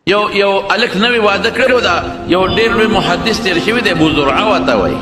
یو الک نوی واده کړو دا یو ډېر لوی محدث تیر شوی دی ابو زرعه ورته وایي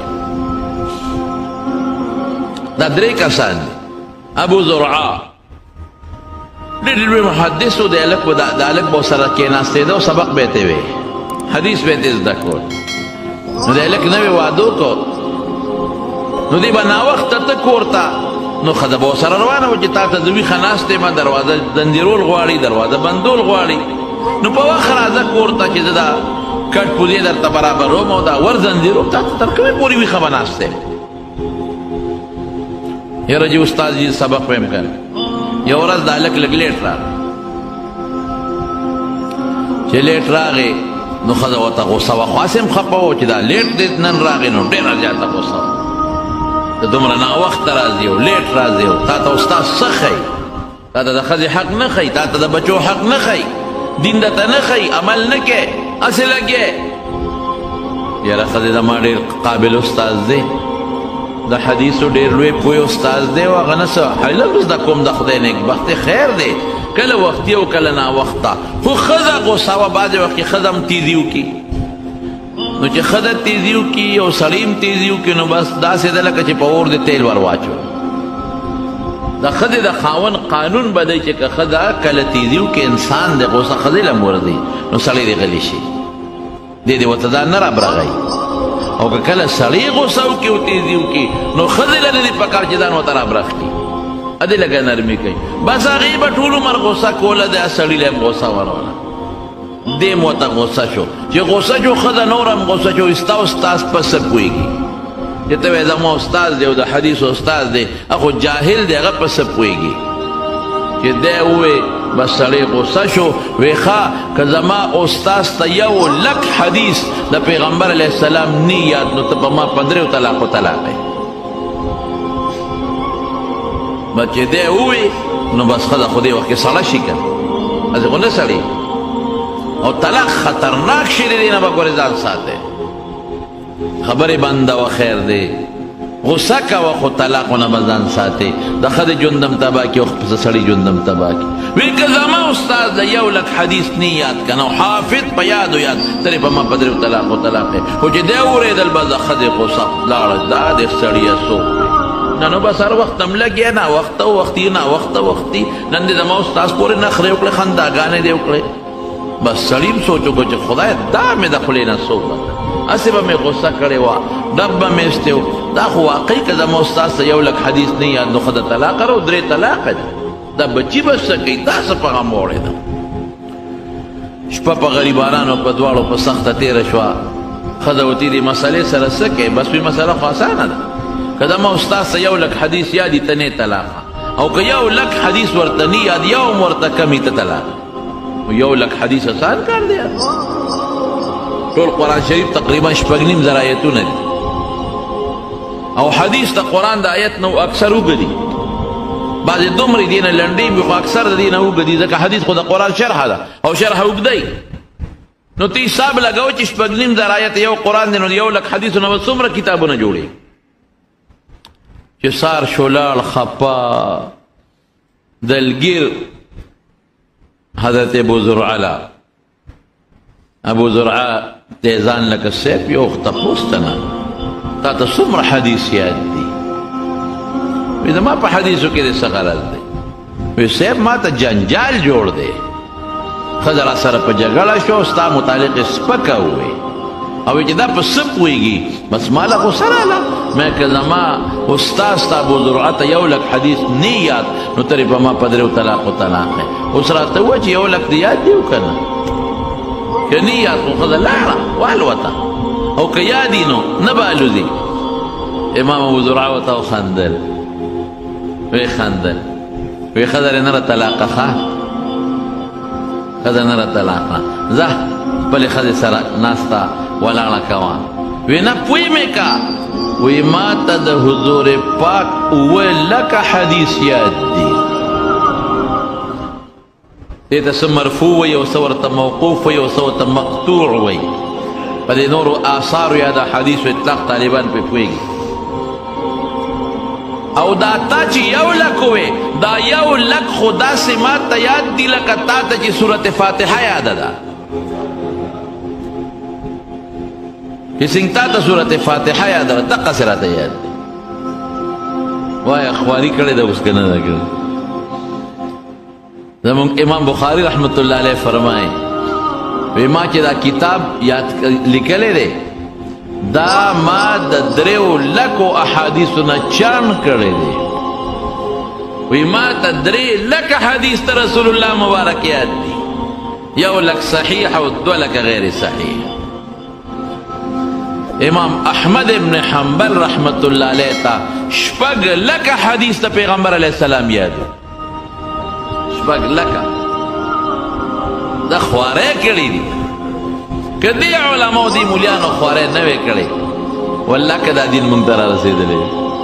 دا درې کسان دي ابو زرعه ډېر لوی محدث و د الک به سره کېناستېده او سبق به یې ته وی حدیث به یې ته زده کول نو د الک نوی واده وکړو نو دی به ناوخته ته کور ته نو ښځه به ورسره روانه وه چې تا ته زه ویښه ناست یم دروازه دندېرول غواړي دروازه بندول غواړي نو په وخت راځه کور ته چې زه دا کټ پوزې درته برابروم او دا ور زندېروم تا ته تر کومې پورې ویښه به ناست یم یاره جي استاد جي سبق به یم کړ یو ورځ دا هلک لږ لیټ راغی چې لیټ راغی نو ښځه ورته غوسه وه خو هسې هم خفه و چې دا لیټ دی نن راغی نو ډېره زیاته غوسه وه ته دومره ناوخته راځي او لیټ راځي او تا ته استاد څه ښیي تا ته د ښځې حق نه ښیي تا ته د بچو حق نه ښیي دین درته نه ښیي عمل نه کوې هسې لګې یاره ښځې زما ډېر قابل استاد دی د حدیثو ډېر لوی پوه استاد دی او هغه نه څه علم زده کوم د خدای نیکبختي خیر دی کله وختي او کله ناوخته خو ښځه غوسه وه بعضې وخت کې ښځه هم تیزي وکړي نو چې ښځه تیزي وکړي او سړی هم تیزي وکړي نو بس داسې ده لکه چې په اور د تیل ور واچو د ښځې د خاوند قانون به دی چې که ښځه کله تیزي وکړي انسان د غوسه ښځې له ورځي نو سړی دې غلی شي دې دې ورته ځان نه رابرغی او که کله سړی غوسه وکړي او تیزي وکړي نو ښځې له دې پکار چې ځان ورته رابرغ کړي ادې لږه نرمي کوي بس هغې به ټول عمر غوسه کوله د سړي له هم غوسه وروله دې م ورته غوسه شو چې غوسه شو ښځه نور هم غوسه شو ستا استاز په څه پوهېږي چې ته وایې زما استاد دی او د حدیثو استاد دی خو جاهل دی هغه په څه پوهېږي چې دی ووایي بس سړی غوسه شو وی ښه که زما استاز ته 1,00,000 حدیث د پیغمبر علیه السلام نی یاد نو ته په ما په 3 طلاقو طلاق یې بس چې دی ووایي نو بس ښځه خو دې وخت کې سړه شي که هسې خو نه سړي او طلاق خطرناک شي د دې نه به ګورې ځان ساتئ خبرې بنده و خیر دی غصه کوه خو طلاقونه به ځان ساتې د ښځې ژوند هم تباه کړي او د سړي ژوند هم تباه کړي وی که زما استاد د 1,00,000 حدیث نه یاد که نه حافظ په یادو یاد ترې په ما په 3 طلاقو طلاق یې خو چې دی اورېدل به د ښځې غصه لاړه دا د سړیه څوک دی نه نو بس هر وخت هم لګیا ناوخته وختي ناوخته وختي نن دې زما استاد پورې نخرې وکړې خنداګانې دې وکړې بس سړی هم سوچ وکړو چې خدای دا مې د خولې نه څوک وکړه هسې به مې غصه کړې وه ډب به مې ایستی و دا خو واقعي که زما استاد ته 1,00,000 حدیث نه یاد نو ښځه طلاقه ده او 3 طلاقه دي دا بچي به څه کوي دا څه په غم وړې ده شپه په غریبانانو په دواړو په سخته تېره شوه ښځه ورته دې مسئلې سره څه کوې بس وي مسله خو اسانه ده که زما استاد ته 1,00,000 حدیث یادي ته نه طلاقه او که 1,00,000 حدیث ورته نه یاد یو هم ورته کمي ته طلاقه 1,00,000 حدیث آسان کار دی ټول قرآن شریف تقریبا 6.5 آیتونه دي او حدیث د قرآن د آیت نه اکثر اوږدي بعضې دومرې دي نه لنډې وي خو اکثر د دې نه اوږدي ځکه حدیث خو د قرآن شرحه ده او شرحه اوږدی نو ته حساب لګوه چې 6.5 آیت یو قرآن دی نو 1,00,000 حدیثو نه به څومره کتابونه جوړي چې سار شولاړ خپه دلګیر حضرت ابو زرعه ابو زرعه ته ځان لکه سیف یو تپوس ته نه تا ته څومره حدیث یاد دي وی زما په حدیثو کې دې څه غرض دی وی سیف ما ته جنجال جوړ دی ښځه را سره په جګړه شو ستا متعلق یې سپکه ووی او چې دا په څه پوهېږي بس ما له غوسه راله مې که زما استاد ستا ابو زرعه ته 1,00,000 حدیث نه یاد نو ته یې په ما په 3 طلاقو طلاق یې اوس راته ووایه چې 1,00,000 دې یاد دي او که نه که نه یاد خو ښځه لاړه والوته او که یادي نو نه به الوځي امام ابو زرعه ورته وخندل وی خندل وی ښځه دې نه را طلاقه ښه ښځه نه را طلاقه ځه خپلې ښځې سره ناسته ولاړه کوه وی نه پوی مې که وی ما ته د حضور پاک 1,00,000 حدیث یاد دي دې ته څه مرفوع وی او څه ورته موقوف وی او څه ورته مقطوع وی په دې نورو آثارو یا د حدیثو اطلاق طالبان پرې پوهېږي او دا تا چې 1,00,000 وې دا 1,00,000 خو داسې ما ته یاد دي لکه تا ته چې صورت فاتحه یاده ده چې څنګه تا ته سورت فاتحه یاد ده دقه سره راته یاد دی وایه خواري کړې ده اوس که نه ده کړې زمونږ امام بخاري رحمت الله علیه فرمایي وی ما چې دا کتاب یاد لیکلی دی دا ما د 3 لکو احادیثو نه چاڼ کړی دی وی ما ته 3 لکه حدیث ته رسول الله مبارک یاد دی 1 لک صحیح او 2 لک غیر صحیح امام احمد ابن حنبل رحمت الله علیه ته 4 لکه حدیث ته پیغمبر علیه السلام یاد 4 لکه دا خوارې کړي دي که دې علماو دې مولیانو خوارې نه وې کړې والله که دا دین موږ ته را رسېدلی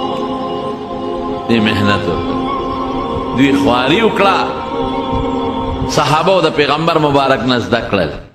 دې محنت وکړه دوی خواري وکړه صحابو د پیغمبر مبارک نه زده کړل